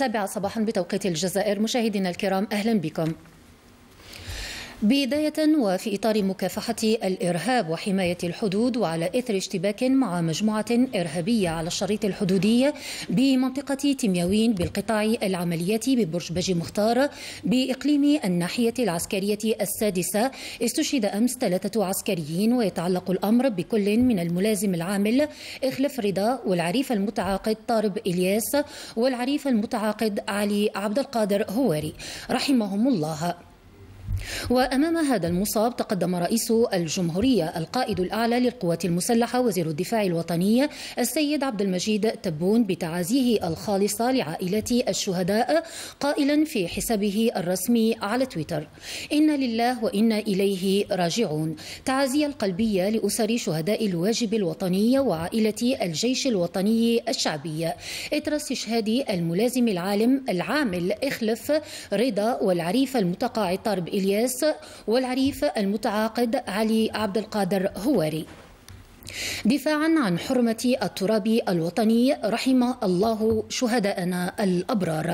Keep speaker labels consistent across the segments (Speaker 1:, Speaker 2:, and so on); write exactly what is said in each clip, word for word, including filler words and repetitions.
Speaker 1: السابعة صباحا بتوقيت الجزائر. مشاهدينا الكرام أهلا بكم. بداية وفي إطار مكافحة الإرهاب وحماية الحدود وعلى إثر اشتباك مع مجموعة إرهابية على الشريط الحدودي بمنطقة تمياوين بالقطاع العملياتي ببرج بجي مختار بإقليم الناحية العسكرية السادسة، استشهد أمس ثلاثة عسكريين، ويتعلق الأمر بكل من الملازم العامل إخلف رضا والعريف المتعاقد طارب إلياس والعريف المتعاقد علي عبد القادر هواري رحمهم الله. وأمام هذا المصاب تقدم رئيس الجمهورية القائد الأعلى للقوات المسلحة وزير الدفاع الوطني السيد عبد المجيد تبون بتعازيه الخالصة لعائلات الشهداء، قائلا في حسابه الرسمي على تويتر: إنا لله وإنا إليه راجعون. تعازي القلبية لأسر شهداء الواجب الوطني وعائلة الجيش الوطني الشعبي إثر استشهاد الملازم العالم العامل إخلف رضا والعريف المتقاعد طارب إلياس والعريف المتعاقد علي عبد القادر هواري، دفاعا عن حرمة التراب الوطني. رحم الله شهداءنا الأبرار.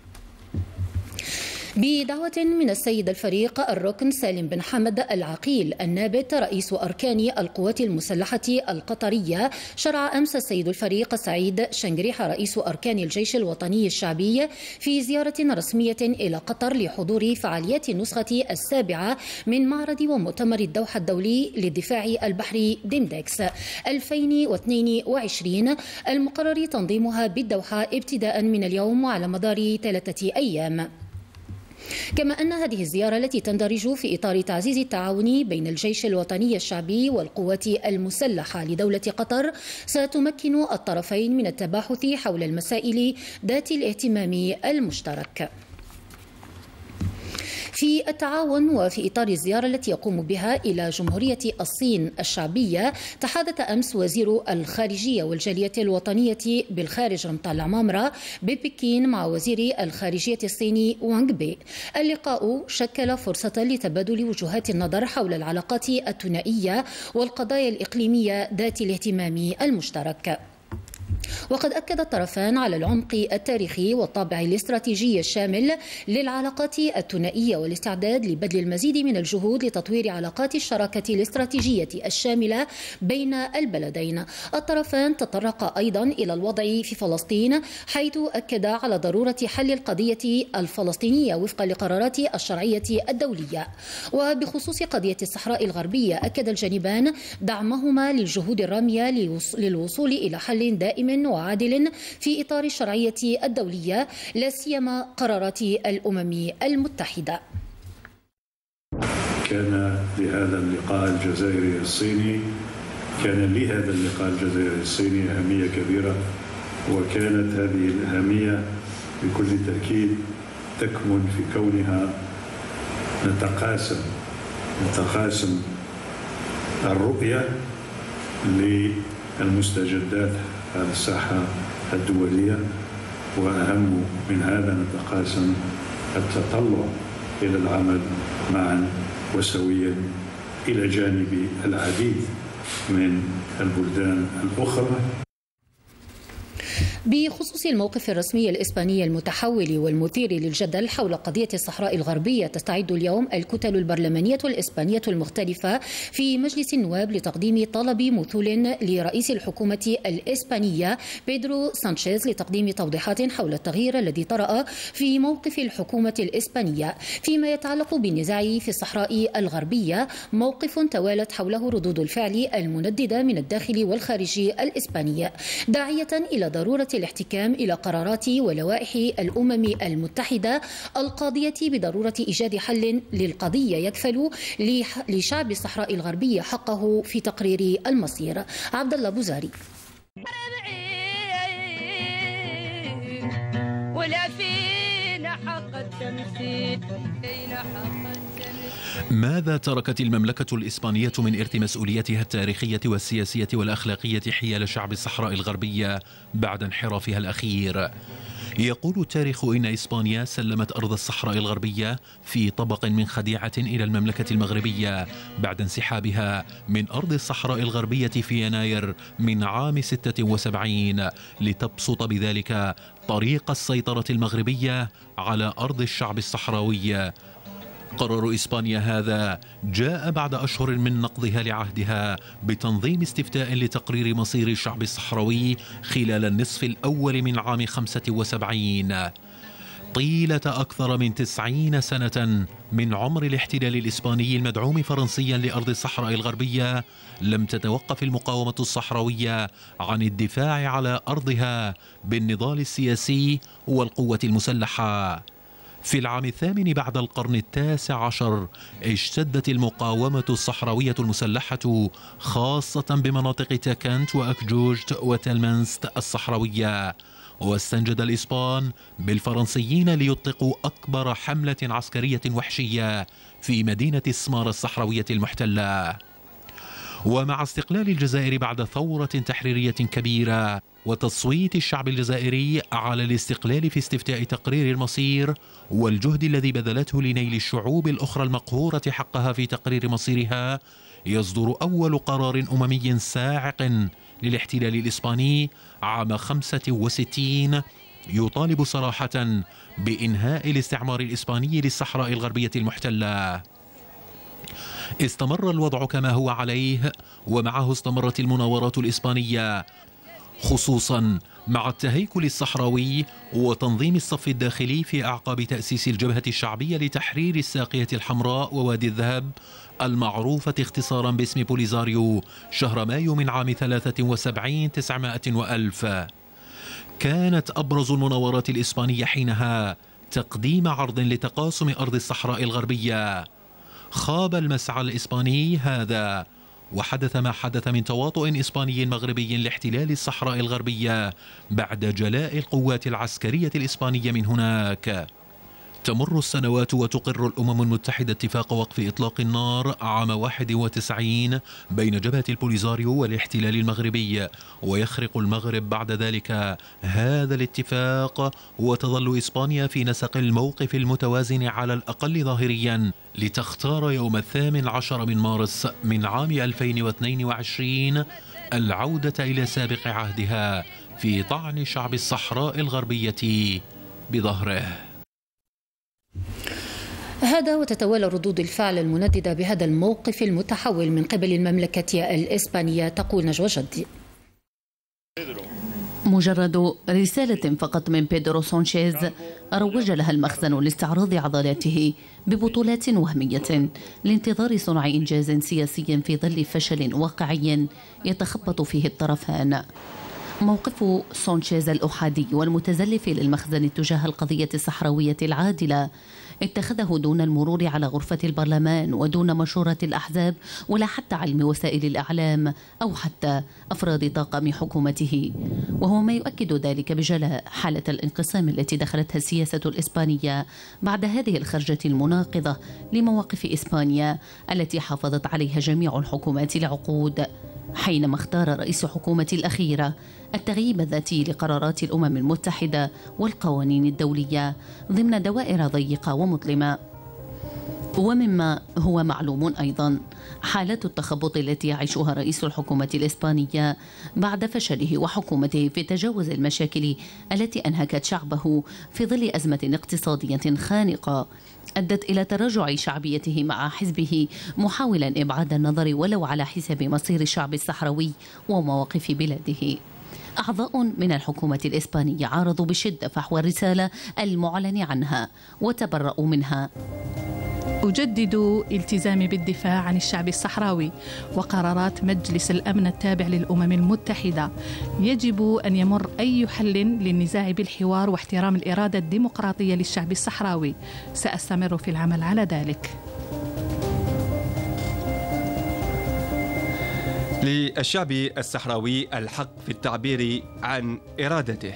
Speaker 1: بدعوة من السيد الفريق الركن سالم بن حمد العقيل النابت رئيس أركان القوات المسلحة القطرية، شرع أمس السيد الفريق سعيد شنقريحة رئيس أركان الجيش الوطني الشعبي في زيارة رسمية إلى قطر لحضور فعاليات النسخة السابعة من معرض ومؤتمر الدوحة الدولي للدفاع البحري ديمدكس ألفين واثنين وعشرين المقرر تنظيمها بالدوحة ابتداء من اليوم وعلى مدار ثلاثة أيام. كما أن هذه الزيارة التي تندرج في إطار تعزيز التعاون بين الجيش الوطني الشعبي والقوات المسلحة لدولة قطر ستمكن الطرفين من التباحث حول المسائل ذات الاهتمام المشترك. في التعاون وفي إطار الزيارة التي يقوم بها إلى جمهورية الصين الشعبية، تحدث أمس وزير الخارجية والجالية الوطنية بالخارج رمطان عمامرة ببكين مع وزير الخارجية الصيني وانغ بي. اللقاء شكل فرصة لتبادل وجهات النظر حول العلاقات الثنائية والقضايا الإقليمية ذات الاهتمام المشترك. وقد أكد الطرفان على العمق التاريخي والطابع الاستراتيجي الشامل للعلاقات الثنائية والاستعداد لبذل المزيد من الجهود لتطوير علاقات الشراكة الاستراتيجية الشاملة بين البلدين. الطرفان تطرق أيضا إلى الوضع في فلسطين، حيث أكد على ضرورة حل القضية الفلسطينية وفق لقرارات الشرعية الدولية. وبخصوص قضية الصحراء الغربية، أكد الجانبان دعمهما للجهود الرامية للوصول إلى حل دائم وعادل في إطار الشرعية الدولية، لا سيما قرارات الأمم المتحدة.
Speaker 2: كان لهذا اللقاء الجزائري الصيني كان لهذا اللقاء الجزائري الصيني أهمية كبيرة، وكانت هذه الأهمية بكل تأكيد تكمن في كونها نتقاسم نتقاسم الرؤية للمستجدات على الساحة الدولية، وأهم من هذا نتقاسم التطلع إلى العمل معا وسويا إلى جانب العديد من البلدان الأخرى.
Speaker 1: بخصوص الموقف الرسمي الإسباني المتحول والمثير للجدل حول قضية الصحراء الغربية، تستعد اليوم الكتل البرلمانية الإسبانية المختلفة في مجلس النواب لتقديم طلب مثول لرئيس الحكومة الإسبانية بيدرو سانشيز لتقديم توضيحات حول التغيير الذي طرأ في موقف الحكومة الإسبانية فيما يتعلق بالنزاع في الصحراء الغربية، موقف توالت حوله ردود الفعل المنددة من الداخل والخارج الإسباني، داعية إلى ضرورة الاحتكام إلى قرارات ولوائح الأمم المتحدة القاضية بضرورة إيجاد حل للقضية يكفل لشعب الصحراء الغربية حقه في تقرير المصير. عبد الله بوزاري.
Speaker 3: ولا فينا حق التمثيل.
Speaker 4: ماذا تركت المملكة الإسبانية من إرث مسؤوليتها التاريخية والسياسية والأخلاقية حيال شعب الصحراء الغربية بعد انحرافها الأخير؟ يقول التاريخ إن إسبانيا سلمت أرض الصحراء الغربية في طبق من خديعة إلى المملكة المغربية بعد انسحابها من أرض الصحراء الغربية في يناير من عام ستة وسبعين، لتبسط بذلك طريق السيطرة المغربية على أرض الشعب الصحراوي. قرار إسبانيا هذا جاء بعد أشهر من نقضها لعهدها بتنظيم استفتاء لتقرير مصير الشعب الصحراوي خلال النصف الأول من عام خمسة وسبعين. طيلة أكثر من تسعين سنة من عمر الاحتلال الإسباني المدعوم فرنسيا لأرض الصحراء الغربية لم تتوقف المقاومة الصحراوية عن الدفاع على أرضها بالنضال السياسي والقوة المسلحة. في العام الثامن بعد القرن التاسع عشر اشتدت المقاومة الصحراوية المسلحة خاصة بمناطق تاكنت وأكجوجت وتلمنست الصحراوية، واستنجد الإسبان بالفرنسيين ليطلقوا أكبر حملة عسكرية وحشية في مدينة سمارة الصحراوية المحتلة. ومع استقلال الجزائر بعد ثورة تحريرية كبيرة وتصويت الشعب الجزائري على الاستقلال في استفتاء تقرير المصير والجهد الذي بذلته لنيل الشعوب الأخرى المقهورة حقها في تقرير مصيرها، يصدر أول قرار أممي صاعق للاحتلال الإسباني عام خمسة وستين يطالب صراحة بإنهاء الاستعمار الإسباني للصحراء الغربية المحتلة. استمر الوضع كما هو عليه، ومعه استمرت المناورات الإسبانية خصوصا مع التهيكل الصحراوي وتنظيم الصف الداخلي في أعقاب تأسيس الجبهة الشعبية لتحرير الساقية الحمراء ووادي الذهب المعروفة اختصارا باسم بوليزاريو شهر مايو من عام ثلاثة وسبعين تسعمائة وألف. كانت أبرز المناورات الإسبانية حينها تقديم عرض لتقاسم أرض الصحراء الغربية. خاب المسعى الإسباني هذا، وحدث ما حدث من تواطؤ إسباني مغربي لاحتلال الصحراء الغربية بعد جلاء القوات العسكرية الإسبانية من هناك. تمر السنوات وتقر الأمم المتحدة اتفاق وقف إطلاق النار عام واحد وتسعين بين جبهة البوليزاريو والاحتلال المغربي، ويخرق المغرب بعد ذلك هذا الاتفاق، وتظل إسبانيا في نسق الموقف المتوازن على الأقل ظاهريا لتختار يوم الثامن عشر من مارس من عام ألفين واثنين وعشرين العودة إلى سابق عهدها في طعن شعب الصحراء الغربية بظهره.
Speaker 1: هذا وتتوالى ردود الفعل المنددة بهذا الموقف المتحول من قبل المملكة الإسبانية. تقول نجوى جدي:
Speaker 5: مجرد رسالة فقط من بيدرو سانشيز روج لها المخزن لاستعراض عضلاته ببطولات وهمية لانتظار صنع إنجاز سياسي في ظل فشل واقعي يتخبط فيه الطرفان. موقف سانشيز الأحادي والمتزلف للمخزن تجاه القضية الصحراوية العادلة اتخذه دون المرور على غرفة البرلمان ودون مشورة الأحزاب ولا حتى علم وسائل الإعلام أو حتى أفراد طاقم حكومته، وهو ما يؤكد ذلك بجلاء حالة الانقسام التي دخلتها السياسة الإسبانية بعد هذه الخرجة المناقضة لمواقف إسبانيا التي حافظت عليها جميع الحكومات لعقود، حينما اختار رئيس حكومة الأخيرة التغييب الذاتي لقرارات الأمم المتحدة والقوانين الدولية ضمن دوائر ضيقة ومظلمة. ومما هو معلوم أيضا حالة التخبط التي يعيشها رئيس الحكومة الإسبانية بعد فشله وحكومته في تجاوز المشاكل التي أنهكت شعبه في ظل أزمة اقتصادية خانقة أدت إلى تراجع شعبيته مع حزبه، محاولا إبعاد النظر ولو على حساب مصير الشعب الصحراوي ومواقف بلاده. أعضاء من الحكومة الإسبانية عارضوا بشدة فحوى الرسالة المعلن عنها وتبرؤوا منها.
Speaker 6: أجدد التزامي بالدفاع عن الشعب الصحراوي وقرارات مجلس الأمن التابع للأمم المتحدة. يجب أن يمر أي حل للنزاع بالحوار واحترام الإرادة الديمقراطية للشعب الصحراوي. سأستمر في العمل على ذلك.
Speaker 7: للشعب الصحراوي الحق في التعبير عن إرادته.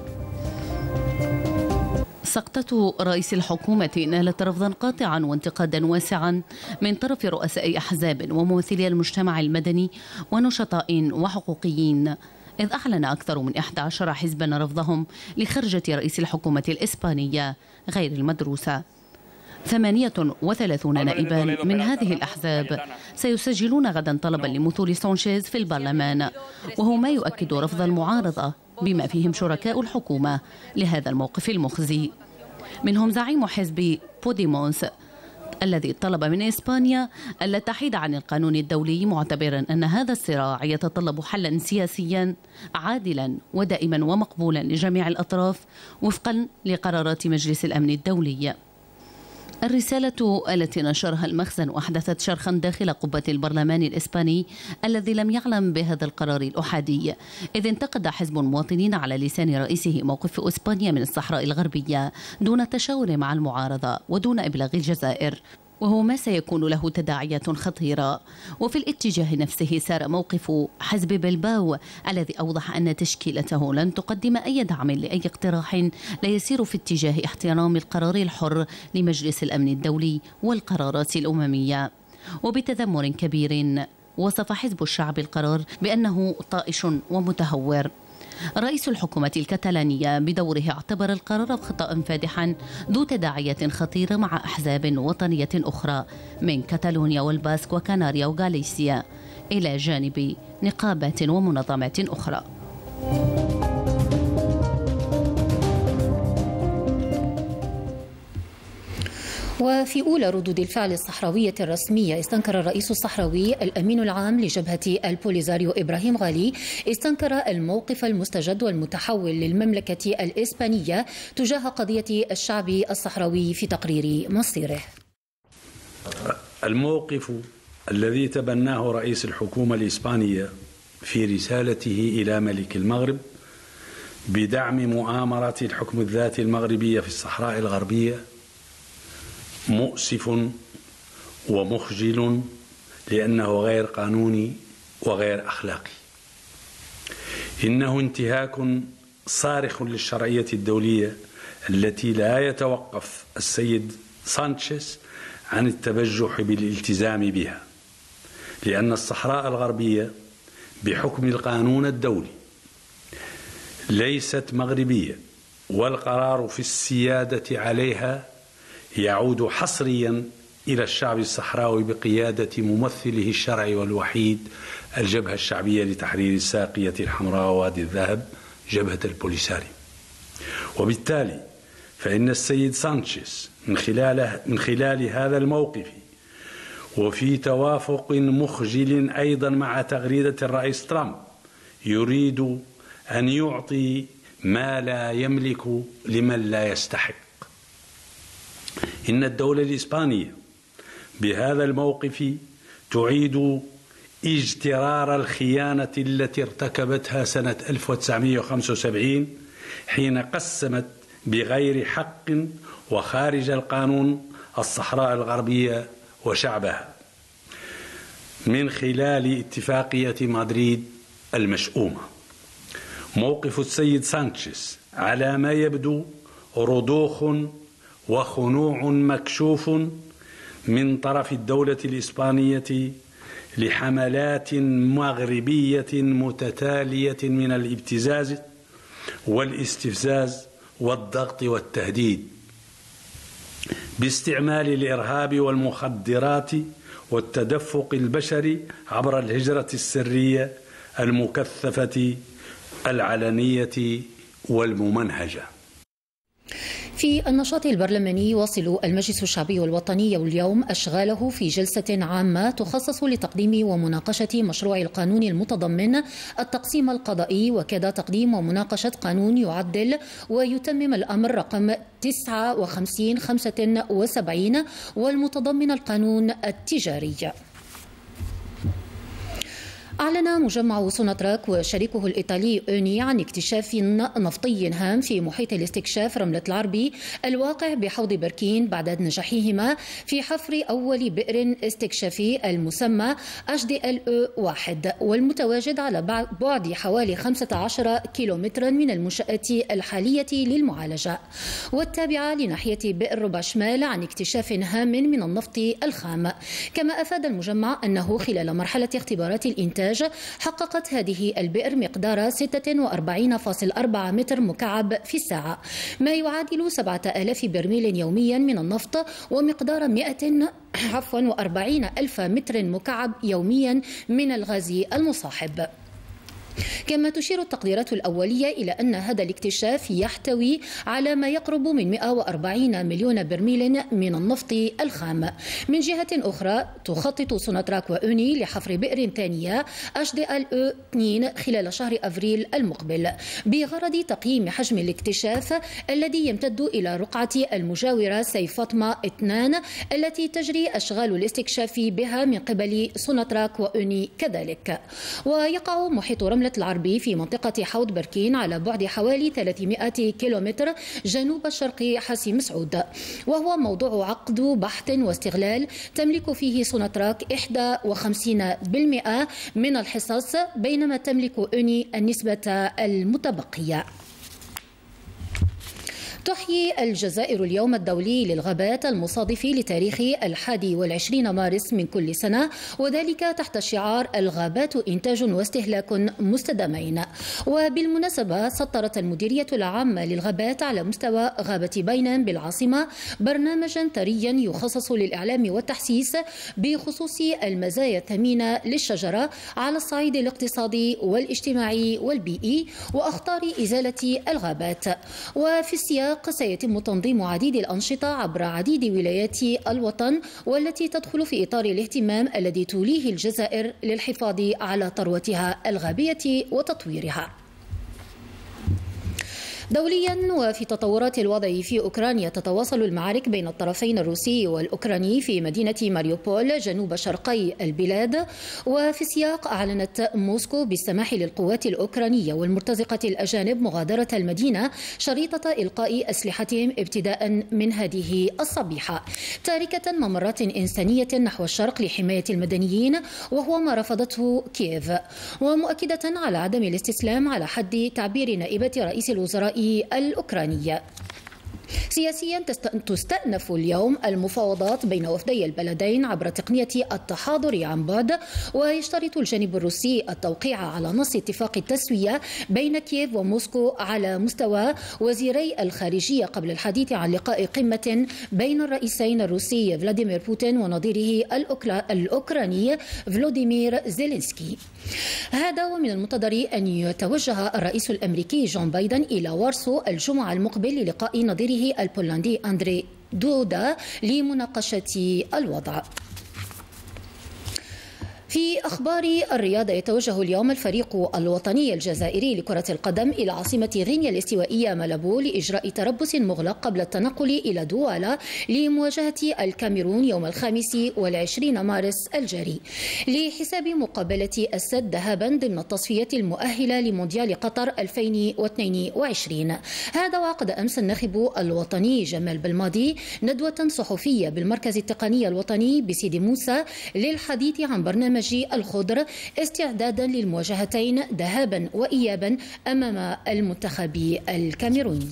Speaker 5: سقطة رئيس الحكومة نالت رفضا قاطعا وانتقادا واسعا من طرف رؤساء أحزاب وممثلي المجتمع المدني ونشطاء وحقوقيين، إذ أعلن أكثر من إحدى عشر حزبا رفضهم لخرجة رئيس الحكومة الإسبانية غير المدروسة. ثمانية وثلاثون نائبا من هذه الأحزاب سيسجلون غدا طلبا لمثول سانشيز في البرلمان، وهو ما يؤكد رفض المعارضة بما فيهم شركاء الحكومة لهذا الموقف المخزي. منهم زعيم حزب بوديموس الذي طلب من إسبانيا ألا تحيد عن القانون الدولي، معتبرا أن هذا الصراع يتطلب حلا سياسيا عادلا ودائما ومقبولا لجميع الأطراف وفقا لقرارات مجلس الأمن الدولي. الرسالة التي نشرها المخزن أحدثت شرخا داخل قبة البرلمان الإسباني الذي لم يعلم بهذا القرار الأحادي، إذ انتقد حزب المواطنين على لسان رئيسه موقف إسبانيا من الصحراء الغربية دون التشاور مع المعارضة ودون إبلاغ الجزائر، وهو ما سيكون له تداعيات خطيرة. وفي الاتجاه نفسه سار موقف حزب بلباو الذي أوضح أن تشكيلته لن تقدم أي دعم لأي اقتراح لا يسير في اتجاه احترام القرار الحر لمجلس الأمن الدولي والقرارات الأممية. وبتذمر كبير وصف حزب الشعب القرار بأنه طائش ومتهور. رئيس الحكومة الكتالانية بدوره اعتبر القرار خطأ فادحا ذو تداعيات خطيرة مع أحزاب وطنية أخرى من كتالونيا والباسك وكناريا وغاليسيا إلى جانب نقابات ومنظمات أخرى.
Speaker 1: وفي أولى ردود الفعل الصحراوية الرسمية استنكر الرئيس الصحراوي الأمين العام لجبهة البوليزاريو إبراهيم غالي استنكر الموقف المستجد والمتحول للمملكة الإسبانية تجاه قضية الشعب الصحراوي في تقرير مصيره.
Speaker 8: الموقف الذي تبناه رئيس الحكومة الإسبانية في رسالته إلى ملك المغرب بدعم مؤامرة الحكم الذاتي المغربية في الصحراء الغربية مؤسف ومخجل لأنه غير قانوني وغير أخلاقي. إنه انتهاك صارخ للشرعية الدولية التي لا يتوقف السيد سانشيز عن التبجح بالالتزام بها، لأن الصحراء الغربية بحكم القانون الدولي ليست مغربية، والقرار في السيادة عليها يعود حصريا إلى الشعب الصحراوي بقيادة ممثله الشرعي والوحيد الجبهة الشعبية لتحرير الساقية الحمراء ووادي الذهب، جبهة البوليساريو. وبالتالي فإن السيد سانشيز من خلال من خلال هذا الموقف وفي توافق مخجل أيضا مع تغريدة الرئيس ترامب يريد أن يعطي ما لا يملك لمن لا يستحق. إن الدولة الإسبانية بهذا الموقف تعيد اجترار الخيانة التي ارتكبتها سنة ألف وتسعمئة وخمسة وسبعين حين قسمت بغير حق وخارج القانون الصحراء الغربية وشعبها من خلال اتفاقية مدريد المشؤومة. موقف السيد سانشيز على ما يبدو رضوخ وخنوع مكشوف من طرف الدولة الإسبانية لحملات مغربية متتالية من الابتزاز والاستفزاز والضغط والتهديد باستعمال الإرهاب والمخدرات والتدفق البشري عبر الهجرة السرية المكثفة العلنية والممنهجة.
Speaker 1: في النشاط البرلماني يواصل المجلس الشعبي الوطني اليوم أشغاله في جلسة عامة تخصص لتقديم ومناقشة مشروع القانون المتضمن التقسيم القضائي، وكذا تقديم ومناقشة قانون يعدل ويتمم الأمر رقم تسعة وخمسين خمسة وسبعين والمتضمن القانون التجاري. أعلن مجمع سوناتراك وشريكه الإيطالي أوني عن اكتشاف نفطي هام في محيط الاستكشاف رملة العربي الواقع بحوض بركين بعد نجاحهما في حفر أول بئر استكشافي المسمى إتش دي إل أو واحد والمتواجد على بعد حوالي خمسة عشر كيلومترا من المنشأة الحالية للمعالجة والتابعة لناحية بئر ربع شمال عن اكتشاف هام من النفط الخام. كما أفاد المجمع أنه خلال مرحلة اختبارات الإنتاج حققت هذه البئر مقدار ستة وأربعين فاصلة أربعة متر مكعب في الساعة، ما يعادل سبعة آلاف برميل يوميا من النفط ومقدار مئة عفوا وأربعين ألف متر مكعب يوميا من الغاز المصاحب. كما تشير التقديرات الأولية إلى أن هذا الاكتشاف يحتوي على ما يقرب من مئة وأربعين مليون برميل من النفط الخام. من جهة أخرى تخطط سوناتراك وأوني لحفر بئر ثانية إتش دي إل أو اثنين خلال شهر أفريل المقبل بغرض تقييم حجم الاكتشاف الذي يمتد إلى رقعة المجاورة سيف فاطمة اثنان التي تجري أشغال الاستكشاف بها من قبل سوناتراك وأوني كذلك. ويقع محيط رملة العربي في منطقة حوض بركين على بعد حوالي ثلاثمئة كيلومتر جنوب شرق حاسي مسعود، وهو موضوع عقد بحث واستغلال تملك فيه سوناتراك واحد وخمسين بالمئة من الحصص بينما تملك أوني النسبة المتبقية. تحيي الجزائر اليوم الدولي للغابات المصادف لتاريخ الحادي والعشرين مارس من كل سنة، وذلك تحت شعار الغابات إنتاج واستهلاك مستدامين. وبالمناسبة سطرت المديرية العامة للغابات على مستوى غابة بينان بالعاصمة برنامجا ثريا يخصص للإعلام والتحسيس بخصوص المزايا الثمينة للشجرة على الصعيد الاقتصادي والاجتماعي والبيئي وأخطار إزالة الغابات. وفي السياق سيتم تنظيم عديد الأنشطة عبر عديد ولايات الوطن والتي تدخل في إطار الاهتمام الذي توليه الجزائر للحفاظ على ثروتها الغابية وتطويرها. دوليا وفي تطورات الوضع في أوكرانيا تتواصل المعارك بين الطرفين الروسي والأوكراني في مدينة ماريوبول جنوب شرقي البلاد. وفي السياق أعلنت موسكو بالسماح للقوات الأوكرانية والمرتزقة الأجانب مغادرة المدينة شريطة إلقاء أسلحتهم ابتداء من هذه الصبيحة، تاركة ممرات إنسانية نحو الشرق لحماية المدنيين وهو ما رفضته كييف، ومؤكدة على عدم الاستسلام على حد تعبير نائبة رئيس الوزراء الأوكرانية. سياسيا تستأنف اليوم المفاوضات بين وفدي البلدين عبر تقنية التحاضر عن بعد، ويشترط الجانب الروسي التوقيع على نص اتفاق التسوية بين كييف وموسكو على مستوى وزيري الخارجية قبل الحديث عن لقاء قمة بين الرئيسين الروسي فلاديمير بوتين ونظيره الأوكراني فلوديمير زيلينسكي. هذا ومن المنتظر أن يتوجه الرئيس الأمريكي جون بايدن إلى وارسو الجمعة المقبل للقاء نظيره البولندي أندري دودا لمناقشة الوضع. في أخبار الرياضة يتوجه اليوم الفريق الوطني الجزائري لكرة القدم إلى عاصمة غينيا الاستوائية مالابو لإجراء تربص مغلق قبل التنقل إلى دوالا لمواجهة الكاميرون يوم الخامس والعشرين مارس الجاري لحساب مقابلة السد ذهابا ضمن التصفيات المؤهلة لمونديال قطر ألفين واثنين وعشرين. هذا وعقد أمس الناخب الوطني جمال بلماضي ندوة صحفية بالمركز التقني الوطني بسيدي موسى للحديث عن برنامج الخضر استعدادا للمواجهتين ذهابا وإيابا أمام المنتخب الكاميروني.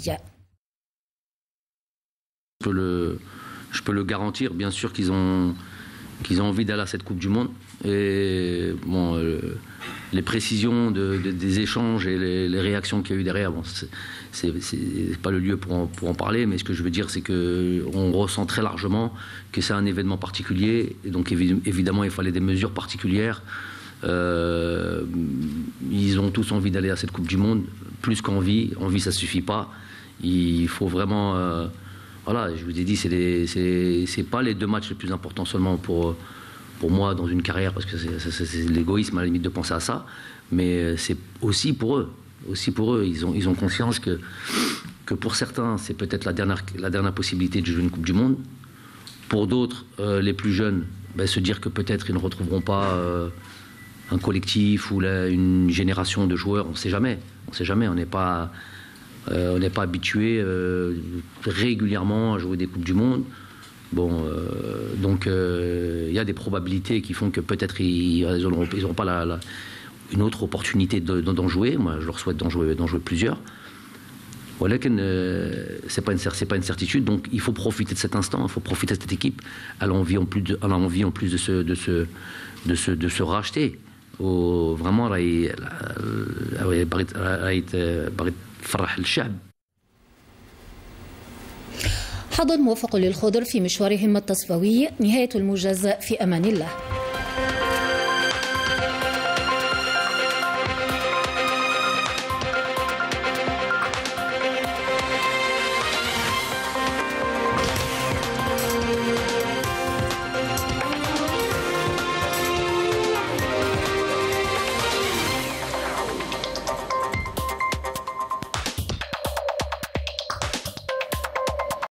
Speaker 9: Je peux le, je peux le garantir, bien sûr qu'ils ont, qu'ils ont envie d'aller à cette Coupe du Monde. Et bon, euh, les précisions de, de, des échanges et les, les réactions qu'il y a eu derrière, bon, c'est pas le lieu pour en, pour en parler, mais ce que je veux dire, c'est qu'on ressent très largement que c'est un événement particulier, et donc évidemment il fallait des mesures particulières. Euh, ils ont tous envie d'aller à cette Coupe du Monde, plus qu'envie, envie ça suffit pas, il faut vraiment, euh, voilà, je vous ai dit, c'est pas les deux matchs les plus importants seulement pour, pour moi dans une carrière, parce que c'est l'égoïsme à la limite de penser à ça, mais c'est aussi pour eux. Aussi pour eux, ils ont, ils ont conscience que, que pour certains, c'est peut-être la dernière, la dernière possibilité de jouer une Coupe du Monde. Pour d'autres, euh, les plus jeunes, ben, se dire que peut-être ils ne retrouveront pas euh, un collectif ou la, une génération de joueurs, on ne sait jamais. On ne sait jamais, on n'est pas, euh, on n'est pas habitué euh, régulièrement à jouer des Coupes du Monde. Bon, euh, donc il euh, y a des probabilités qui font que peut-être ils n'auront pas la, la une autre opportunité d'en jouer. Moi, je leur souhaite d'en jouer, d'en jouer plusieurs. Voilà que euh, c'est pas une c'est pas une certitude. Donc, il faut profiter de cet instant. Il faut profiter de cette équipe. Elle a envie en plus de, elle a envie en plus de se de se de se, de se racheter. Au, vraiment, فرح الشعب.
Speaker 1: حظ موفق للخضر في مشوارهم التصفوي. نهاية الموجز، في أمان الله.